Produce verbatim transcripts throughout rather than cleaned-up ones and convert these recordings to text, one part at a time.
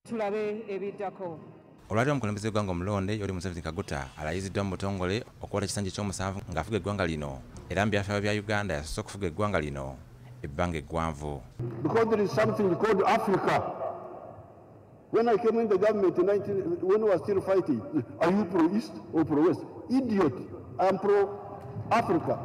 tulabe ebiddako. Olwali omukulembeze gw'eggwanga omulonde Yoweri Museveni Kaguta alayiziddwa mu butongole okuwata ekisanja ky'omusanvu ng'afuga eggwanga lino era mu byafaayo bya Uganda yasoose okufuga eggwanga lino ebbanga eggwanvu. Because there is something called Africa. When I came in the government in nineteen, when we were still fighting, are you pro-East or pro-West? Idiot. I am pro-Africa.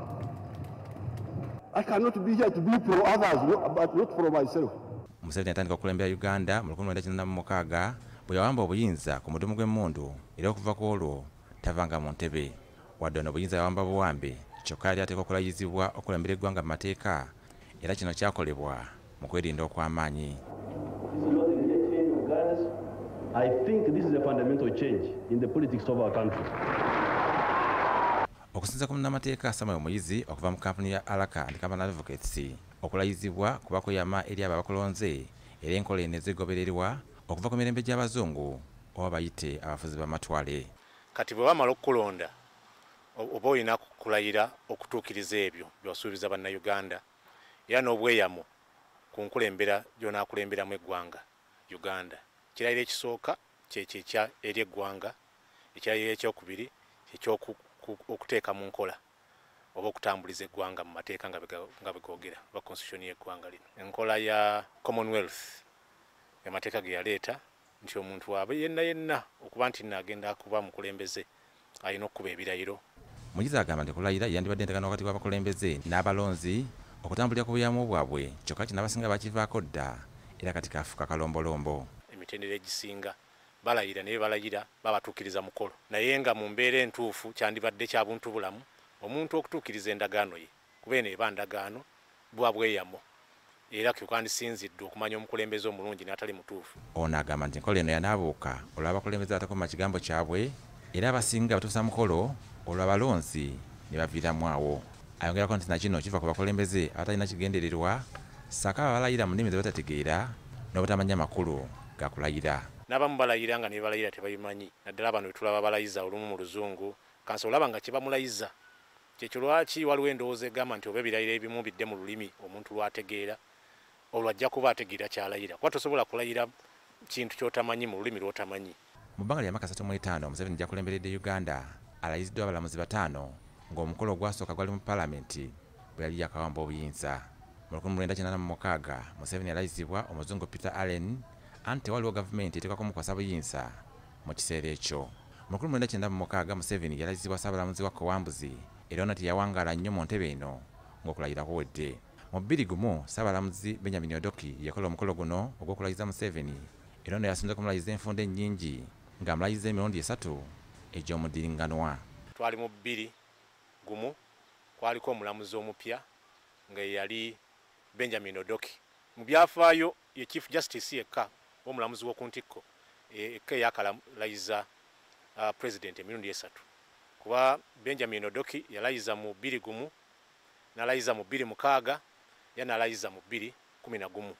I cannot be here to be pro-others, but not for myself. Museveni yatandika okulembera Uganda mu lukumi lwenda kyenda mu mukaaga bwe yawamba obuyinza ku mudumu gw'emmundu era okuva ku olwo tavanga mu ntebe. Wadde ono obuyinza yawamba buwambe kyokka yali ateekwa okulayizibwa okulembera eggwanga mu mateeka era kino kyakolebwa mu kwerinda okw'amaanyi. I think this is a fundamental change in the politics of our country. Okusinza ku munnamateeka Samuel Muyizi okuva mu kampuni ya Alaka and Company Advocates okulayizibwa kuba kweyama eri abo abakolonze era enkola eno ezigobererwa okuva ku mirembe gy'abazungu oba bayite abafuzi b'amatwale. Kati bwe bamala okukulonda oba olina kulayira okutuukiriza ebyo by'osuubiza bannayuganda era n'obweyamo ku nkulembera gy'onaakulemberamu eggwanga Uganda. Ekirayiro ekisooka kyekyo eri eggwanga, ekirayiro ekyokubiri ekyokuteeka mu nkola oba okutambuliza eggwanga mu mateeka nga begogera oba constitution y'eggwanga lino. Enkola ya Commonwealth amateeka ge yaleeta nti omuntu wabe yenna yenna okuba nti nagenda kuba mukulembeze alina okuba ebirayiro. Muyizi agamba nti kulayira yandibadde endagaano wakati w'abakulembeze n'abalonzi okutambulira ku buyamo bwabwe kyokka kino abasinga bakivaako dda era kati kafuuka kalombolombo. Emitendera egisinga balayira naye balayira babatuukiriza mukolo naye nga mu mbeera entuufu kyandibadde kya buntu bulamu omuntu okutuukiriza endagaano ye kuba eno eba ndagaano bwa bweyamo era kyokandisinziddwa okumanya omukulembeze omulungi n'atali mutuufu. Ono agamba nti enkola eno yanaabuuka olw'abakulembeze abatakoma kigambo kyabwe era abasinga batuusa mukolo olw'abalonzi ne baviiramu awo. Ayongerako nti nakino kiva ku bakulembeze abatalina kigendererwa saka balayira mu nnimi ze batategeera n'obutamanya makulu gakulayira. N'abamu balayira nga ne balayira tebayimanyi naddala bano betulaba balayiza olumu mu luzungu kanso olaba nga kye bamulayiza kyekyo lwaki waliwo endowooza egamba nti oba ebirayiro ebimu bidde mu lulimi omuntu lw'ategeera olwo ajja kuba ategeera kyalayira kuba tosobola kulayira kintu ky'otamanyi mu lulimi lw'otamanyi. Mu bbanga lya makasatu mu etaano Museveni gy'akulemberedde Uganda alayiziddwa abalamuzi bataano ng'omukolo ogwasooka gwali mu palamenti bwe yali yakawamba obuyinza. Mu lukumi lwenda kyenda mu mukaaga Museveni yalayizibwa omuzungu Peter Allen anti tewaliwo gavumenti eteekwa kumukwasa buyinza mu kiseera ekyo. Mu lukumi lwenda kyenda mu mukaaga Museveni yalayizibwa ssaabalamuzi wa Kowambuzi era ono teyawangaala nnyo mu ntebe eno ng'okulayira kuwedde. Mu bbiri gumu ssaabalamuzi Benjamin Odoki yakola omukolo guno ogw'okulayiza Museveni era ono yasinze okumulayiza enfunda ennyingi ng'amulayiza emirundi esatu egy'omudiringanwa. Twali mu bbiri gumu kwaliko omulamuzi omupya nga yali Benjamin Odoki. Mu byafaayo ye Chief Justice yekka omulamuzi w'oku ntikko ekka yakalayiza uh, President emirundi esatu kuba Benjamin Odoki yalayiza mu bbiri gumu n'alayiza mu bbiri mukaaga ya n'alayiza mu bbiri kumi na gumu.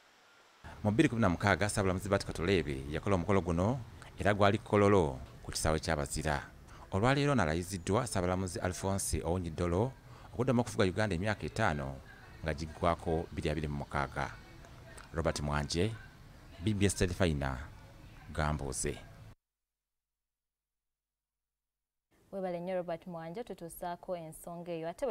Mu bbiri kumi na mukaaga ssaabalamuzi Bati Katoleebe yakola omukolo guno era gwali kololo ku kisaawe ky'abazira. Olwaleero n'alayiziddwa ssaabalamuzi Alphonse Owonyidolo okuddamu okufuga Uganda emyaka etaano nga giggwako bbiri abiri mu mukaaga. Robert Mwanje, B B S Telefina, Gambuuze. Webale nnyo Robert Mwanje tutuusaako ensonga eyo ate